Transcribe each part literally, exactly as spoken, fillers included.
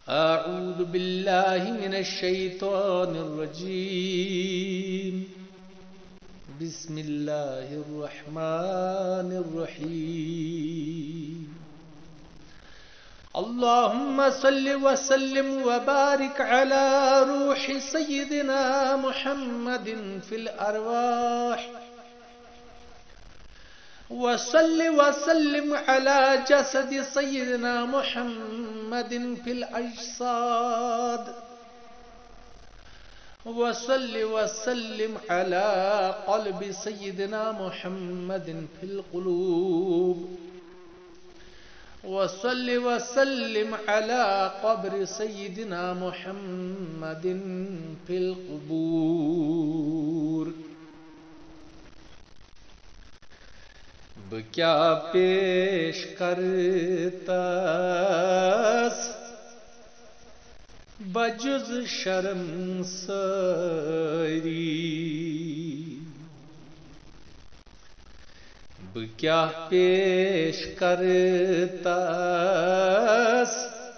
أعوذ بالله من الشيطان الرجيم. بسم الله الرحمن الرحيم. اللهم صل وسلم وبارك على روح سيدنا محمد في الأرواح، وصل وسلم على جسد سيدنا محمد في الأجساد، وصل وسلم على قلب سيدنا محمد في القلوب، وصل وسلم على قبر سيدنا محمد في القبور. بکیا پیش کرتاس بجز شرم ساری، بکیا پیش کرتاس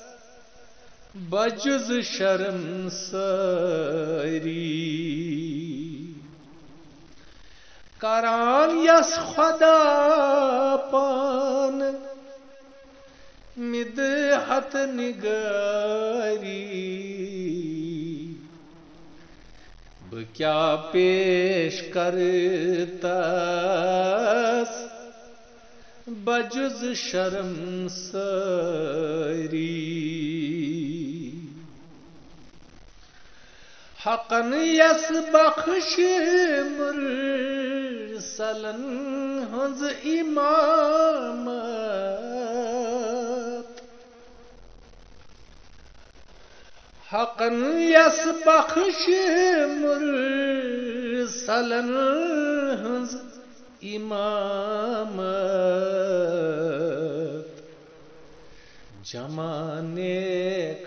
بجز شرم ساری. کران یس خدا پان مدحت نگاری، بکیا پیش کرتاس بجز شرم ساری. حقن یس بخش مرسلن ہنز امامت، حقن یس بخش مرسلن ہنز امامت. جمانیک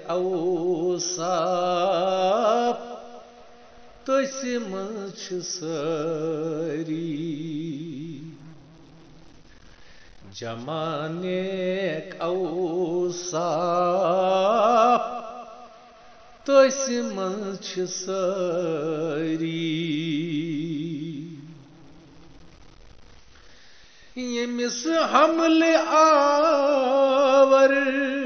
اوصاف تسی منچ ساری، جمانیک اوصاف تسی منچ ساری. یمس حمل آور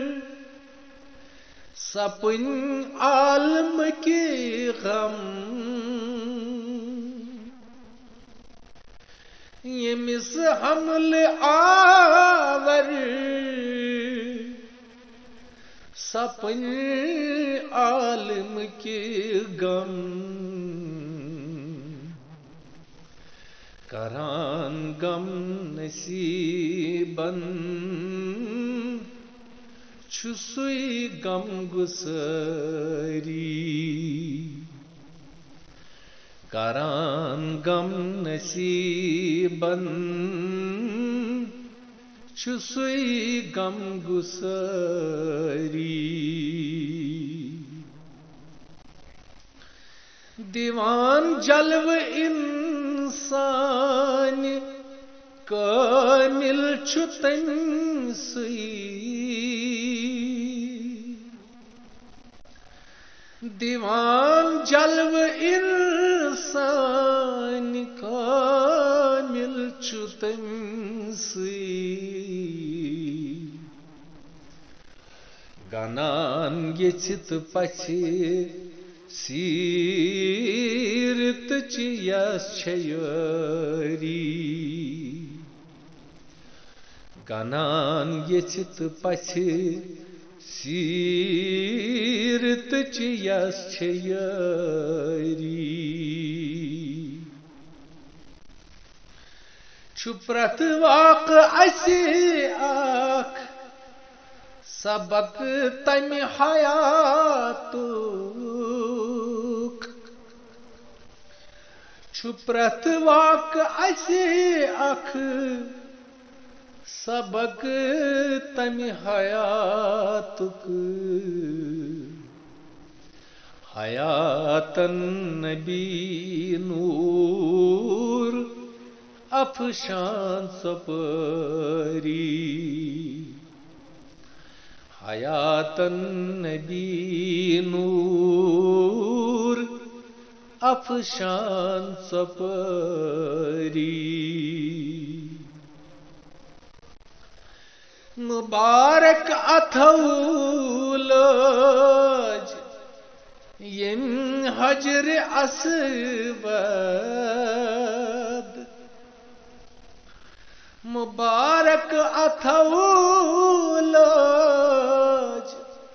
سپن عالم کی غم، یمس حمل آور سپن عالم کی غم. کران غم نصیبن چھسوئی غم گساری، کران غم نصیبن چھسوئی غم گساری. دیوان جلو انسان کامل چھُ تٔمسٕے، دیوان جلو انسان کامل چھُ تٔمسٕے. گنان یژھِتھ پژھِ سیرتٕچ یس چھےٚ یٲری، گنان یژھِتھ پژھِ سیرتٕچ یس چھےٚ یٲری. چھُ پرٛٮ۪تھ واقعہٕ اَسہِ اکھ سبق تمہِ حیاتُک، چھُ پرٛٮ۪تھ واقعہٕ اَسہِ اکھ سبق تمہِ حیاتُک. حیاتن نبی نور افشان سپاری، حیاتن نبی نور افشان ژۄپٲری مبارک اتھو لٲج ییٚمۍ حجر اسود مبارک اتھو لٲج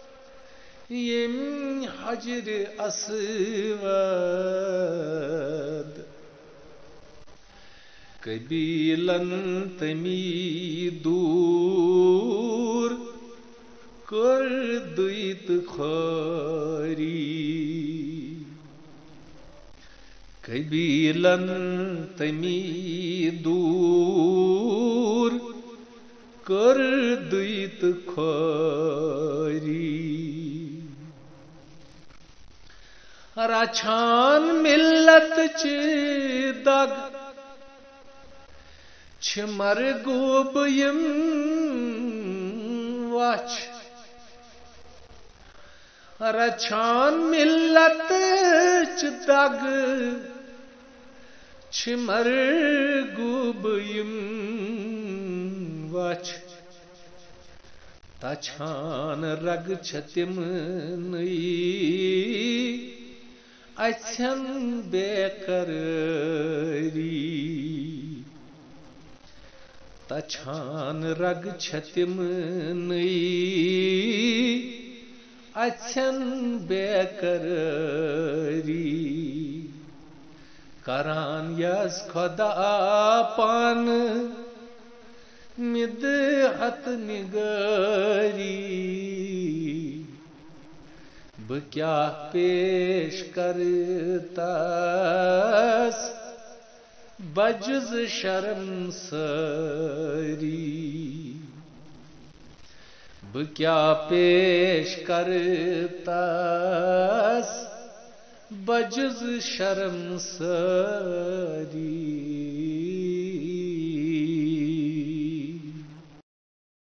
ییٚمۍ حجر اسود قبیلن تمی دوٗر کٔر دٕے تہٕ خٲری قبیلن تمی دوٗر کٔر دٕے تہٕ خٲری رچھان ملت چہِ دگ چھِ مرغوب یِم وچھ رچھان ملت چہِ دگ چھِ مرغوب یِم وچھ تچھان رگ چھِ تِمنٕے اَژھن بے قرٲری تچھان رگ چھِ تِمنٕے اَژھن بے قرٲری کران یس خۄدا پانہٕ مِدحت نِگٲری بہٕ کیٛاہ پیش کرٕ تس بجز شرم سٲری بہٕ کیٛاہ پیش کرٕ تس بجز شرم سٲری